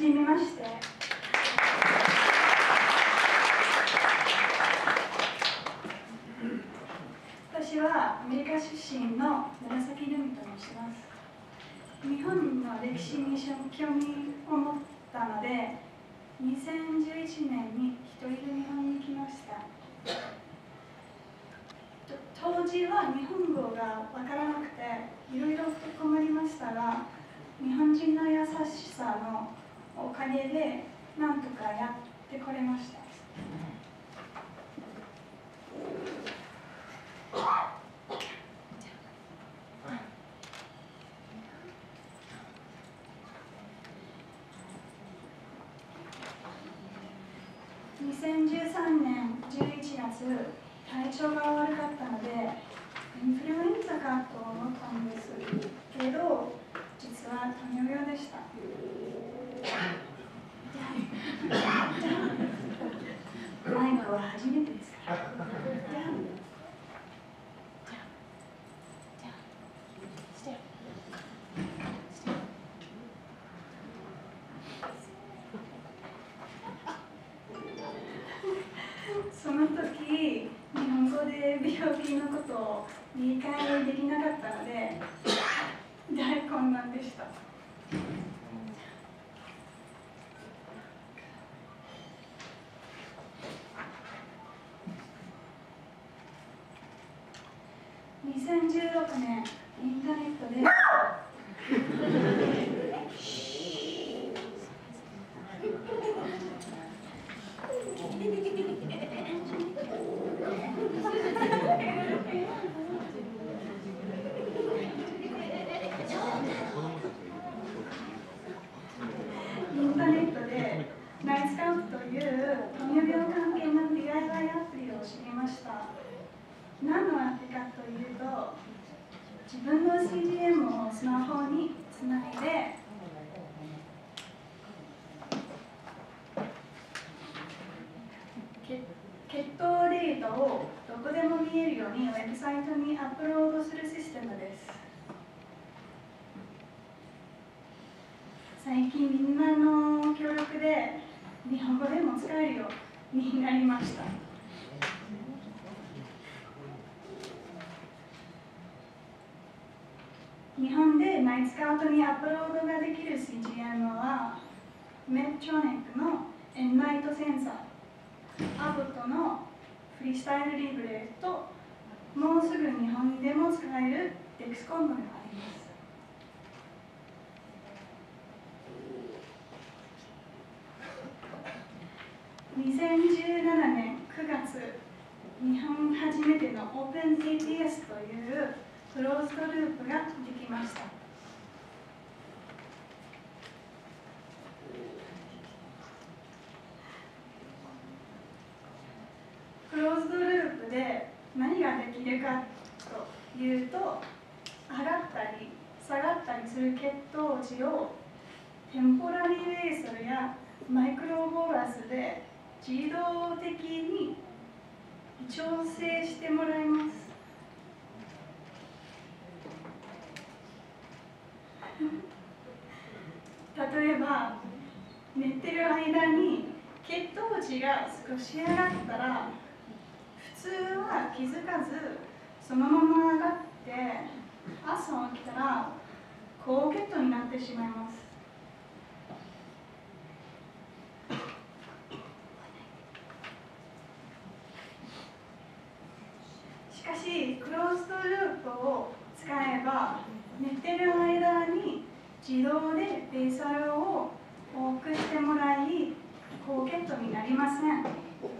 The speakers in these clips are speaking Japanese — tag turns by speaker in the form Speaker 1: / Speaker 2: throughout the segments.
Speaker 1: じめまして。私はアメリカ出身の紫ルミと申します。日本の歴史に興味を持ったので、2011年に一人で日本に来ました。当時は日本語がわからなくていろいろと困りましたが、日本人の優しさのおかげでなんとかやってこれました。2013年11月、体調が悪かったのでインフルエンザかと思ったんですけど、実は糖尿病でした。マイクは初めてですから。その時、日本語で病気のことを理解できなかったので、大混乱でした。2016年、インターネットでナイツカウトという糖尿病関係の DIY アプリを知りました。何のアプリかというと、自分の CGM をスマホにつないで、血糖データをどこでも見えるようにウェブサイトにアップロードするシステムです。最近みんなの協力で日本語でも使えるようになりました。日本でナイツカウトにアップロードができる CGM はメットロニックのエンライトセンサー、アボットのフリースタイルリブレと、もうすぐ日本でも使えるデクスコンボがあります。2017年9月、日本初めての OpenATS というクローズドループができました。クローズドループで何ができるかというと、上がったり下がったりする血糖値をテンポラリーレーソルやマイクロボーラスで自動的に調整してもらいます。例えば、寝てる間に血糖値が少し上がったら、普通は気づかずそのまま上がって朝起きたら高血糖になってしまいます。しかしクローズドループを使えば、寝てる間に自動でベースアルを多くしてもらい、高血糖になりません。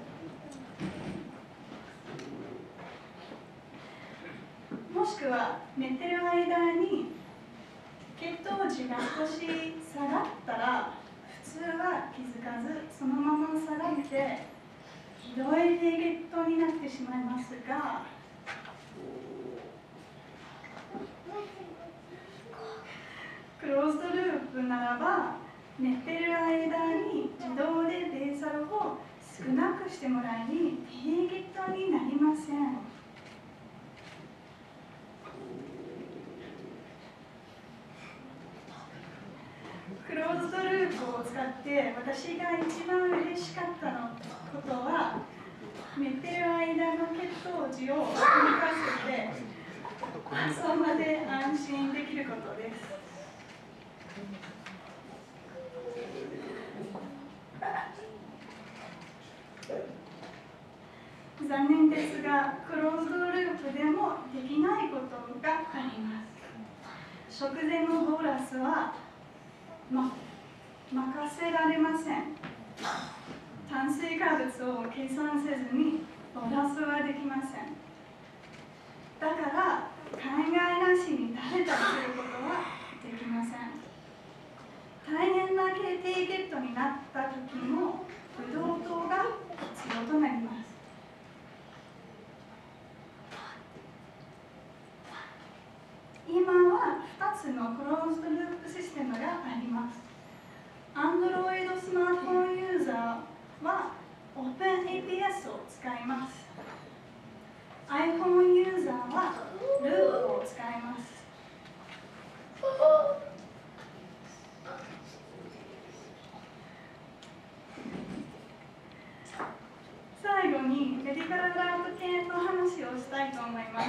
Speaker 1: もしくは寝てる間に血糖値が少し下がったら、普通は気づかずそのまま下がってひどい低血糖になってしまいますが、クローズドループならば、寝てる間に自動でベースアルを少なくしてもらい、低血糖になりません。クローズドループを使って私が一番嬉しかったことは、寝てる間の血糖値を動かせて朝まで安心できることです。残念ですが、クローズドループでもできないことがあります。食前のボーナスは、任せられません。炭水化物を計算せずにボーナスはできません。だから考えなしに食べたりすることはできません。大変な低血糖になった時もブドウ糖が必要となります。今は2つのクローズドループシステムがあります。Android スマートフォンユーザーは OpenAPS を使います。iPhone ユーザーはループを使います。最後にメディカルアラート系の話をしたいと思います。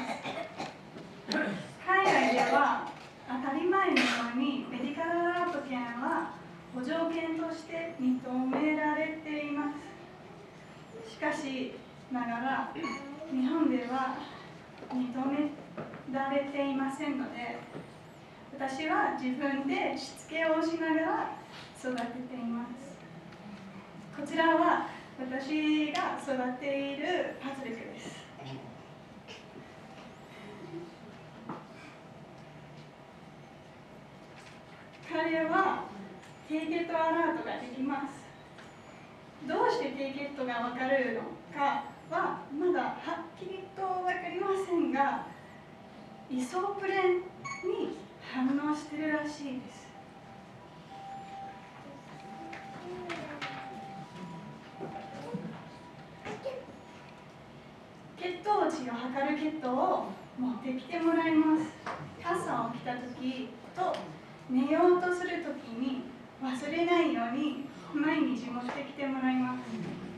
Speaker 1: 海外では当たり前のようにメディカルアラート券は補助券として認められています。しかしながら日本では認められていませんので、私は自分でしつけをしながら育てています。こちらは私が育てているパトリックです。彼は低血糖アラートができます。どうして低血糖が分かるのかはまだはっきりと分かりませんが、イソプレンに反応しているらしいです。血糖値を測るキットを持ってきてもらいます。朝起きた時と寝ようとする時に忘れないように毎日持ってきてもらいます。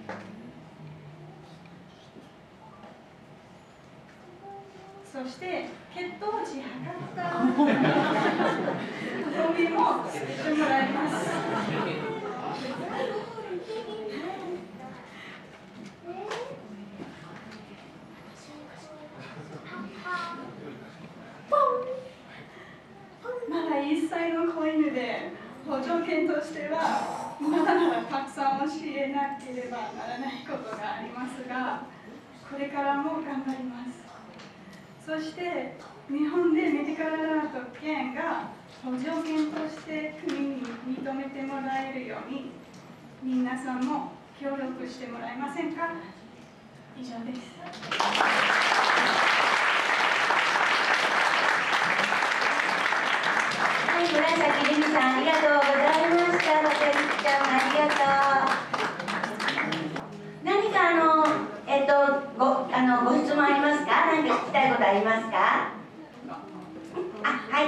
Speaker 1: そして血糖値測った後にゴミも捨ててもらいます。まだ1歳の子犬で補助犬としてはまだまだたくさん教えなければならないことがありますが、これからも頑張ります。そして日本でメディカルアラート券が補助犬として国に認めてもらえるように皆さんも協力してもらえませんか。以上です。
Speaker 2: はい、紫瑠美さんありがとうございました。またりっちゃんもありがとう。何かご質問ありますか？何か聞きたいことありますか？あ、はい。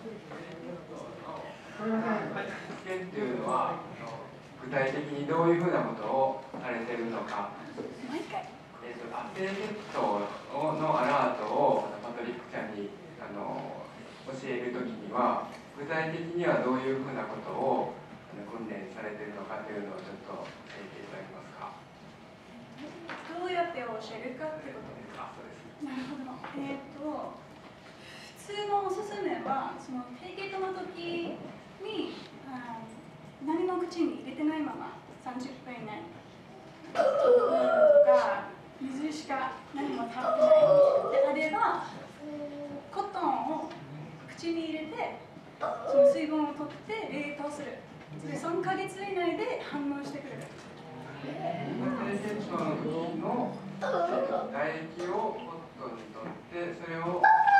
Speaker 3: 試験というのは具体的にどういうふうなことをされているのか。低血糖のアラートをパトリックちゃんに教えるときには具体的にはどういうふうなことを訓練されているのかというのをちょっと教えていただけますか。
Speaker 1: どうやって教えるかってことですか。
Speaker 3: そうです。
Speaker 1: なるほど。普通のおすすめはその低血糖の時に何も口に入れてないまま30分以内とか水しか何も食べてないであればコットンを口に入れてその水分を取って冷凍する。それ3ヶ月以内で反応してくれる。
Speaker 3: 低血糖の時の唾液をコットンに取ってそれを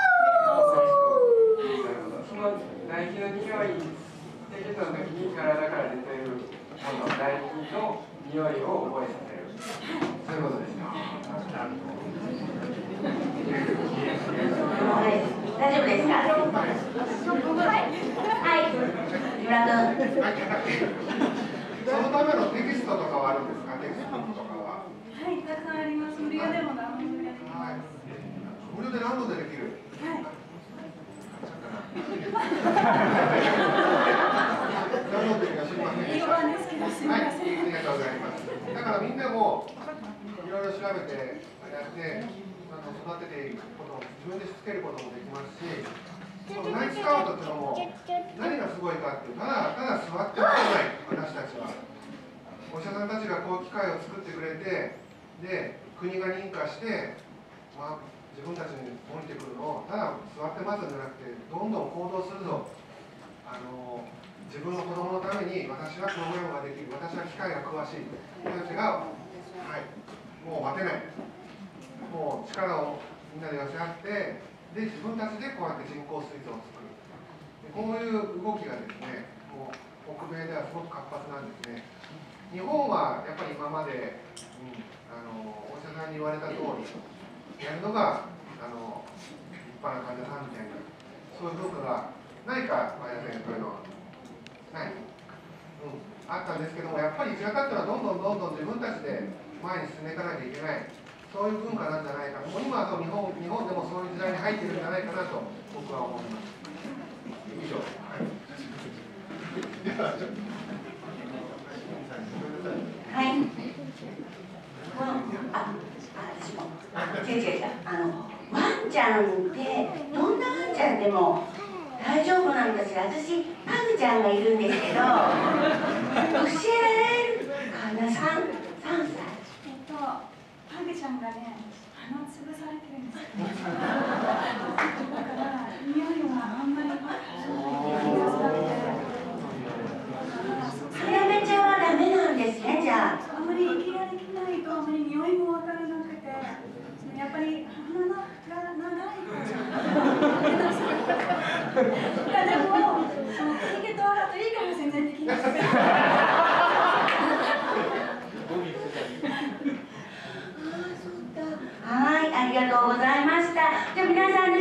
Speaker 3: その唾液の匂い、低血糖の時に体から出ているもの、唾液の匂いを覚えさせる。そういうことですか。
Speaker 2: はい、大丈夫ですか？はい、村君。
Speaker 4: そのためのテキストとかはあるんですか？テキストとかは。
Speaker 1: はい、たくさんあります。無料でもダウンロードができます。
Speaker 4: 無料でダウンロードできる。
Speaker 1: はい。
Speaker 4: ダウンロードできます。すみません。
Speaker 1: 英語版ですけど、すみません。
Speaker 4: はい、ありがとうございます。だからみんなもいろいろ調べてやって育てていくことも自分でしつけることもできますし、そのナイツスカウトっていうのも何がすごいかっていうただ座っておかない私たちは。お医者さんたちがこう機会を作ってくれて、で国が認可して、自分たちに降りてくるのをただ座って待つんじゃなくてどんどん行動するぞ。自分の子供のために私はプログラムができる、私は機械が詳しい人たちが、もう待てない、もう力をみんなで寄せ合って、で自分たちでこうやって人工水槽を作る、こういう動きがですね、もう北米ではすごく活発なんですね。日本はやっぱり今まで、お医者さんに言われた通りやるのが立派な患者さんみたいな、そういう文化がないか、前田先生、そういうのは。ない、あったんですけども、やっぱり医者方っていうのはどんどん自分たちで前に進めていかなきゃいけない、そういう文化なんじゃないか、もう今は日本でもそういう時代に入ってるんじゃないかなと僕は思います。以上。
Speaker 2: はい。私も。違う。ワンちゃんってどんなワンちゃんでも大丈夫なんかしら。私パグちゃんがいるんですけど、教えられるかな。3歳。
Speaker 1: パグちゃんがね、鼻潰されてるんですよ。だから匂いはあんまり
Speaker 2: やめちゃはダメなんですね。じゃあ
Speaker 1: あんまり息ができないとあんまり匂いもわからなくて、やっぱり鼻が長いからでもヒゲと洗うといいから全然できない。
Speaker 2: はい、ありがとうございました。じゃあ皆さん